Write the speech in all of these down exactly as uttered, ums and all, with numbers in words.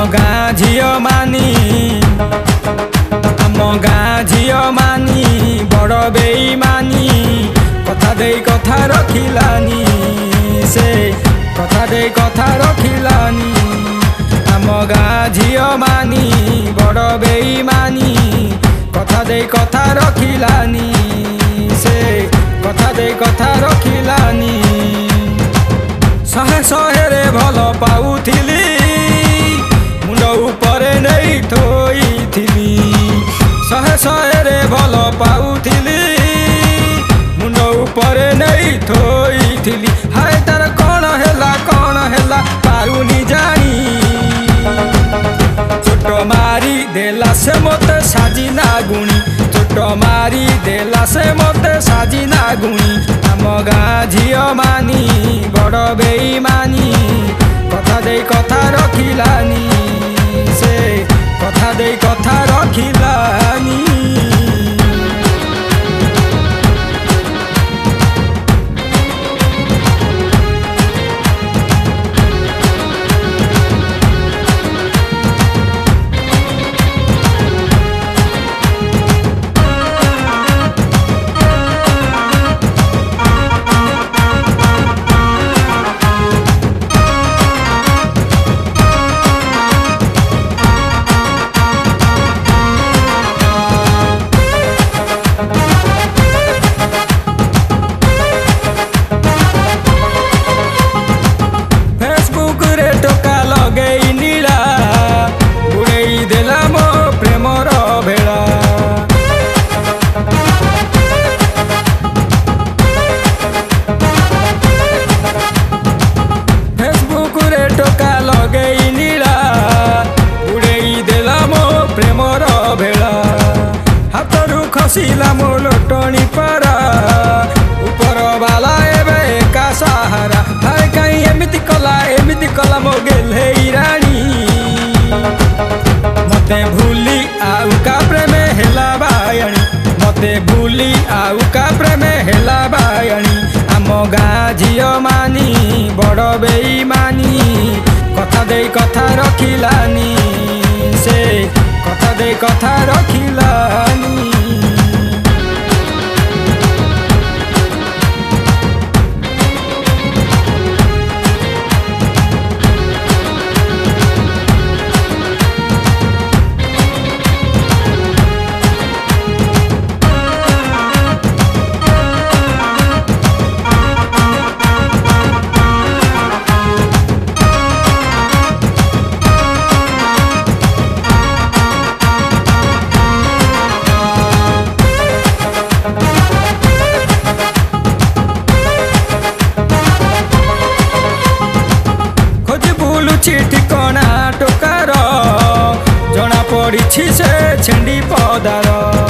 गाँ झियो मानी आम गाँ झियो मानी बड़ बेईमानी कथा दे कथा रखिलानी से कथा दे कथा रखिलानी आम गाँ झियो मानी बड़ बेईमानी कथा दे कथा रखिलानी से कथा दे कथा रखिलानी शहे शहे रे भल पाउथिली मुंड उपरे नहीं थोइथिली शहे शहे रे भल पाउथिली मुंड उपरे नहीं थोइथिली हाय तार कौन हैला कौन हैला पारुनी जानी चोट मारी देला से मते साजी ना गुणी चोट मारी देला से मते साजी ना गुणी आम गाँ झियो मानी बड़ बेईमानी कथा दे कथा रखिलानी से कथा दे कथा रखिलानी खसिला मो लोटनी पारा ऊपर बाला एबे का सहारा हाय कहीं एमिति कला एमिति कला मो गेले रानी मते भूली आउ का प्रेम हेला बायणी मते भूली आउ का प्रेम हेला बायणी आम गाँ झियो मानी बड़ बेईमानी कथा दे कथा रखिलानी से कथा दे कथा रखिलानी ठिकाना टोकार जना पड़ी से छेंडी पदार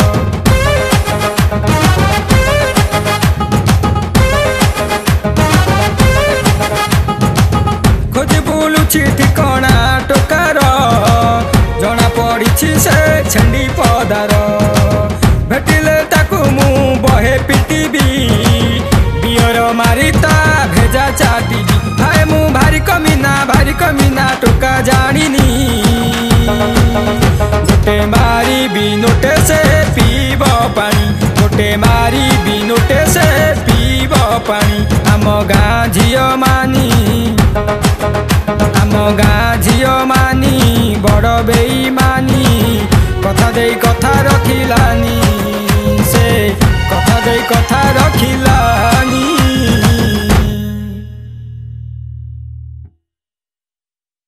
खोज बुलुछि ठिकाना टोकार जना पड़ी से छेंडी पदार भेटिले ताकू मु बहे पिटिबी बियर मारिता भेजा चाटिबी हाय मु भारी कमीना भारी कमीना टोका जानिनी गोटे मारी बिनोटे से पीब पानी गोटे मारी बिनोटे से पीब पानी आम गाँ झियो मानी आम गाँ झियो मानी बड़ बेईमानी कथा दे कथा रखिलानी से कथा दे कथा रखिला।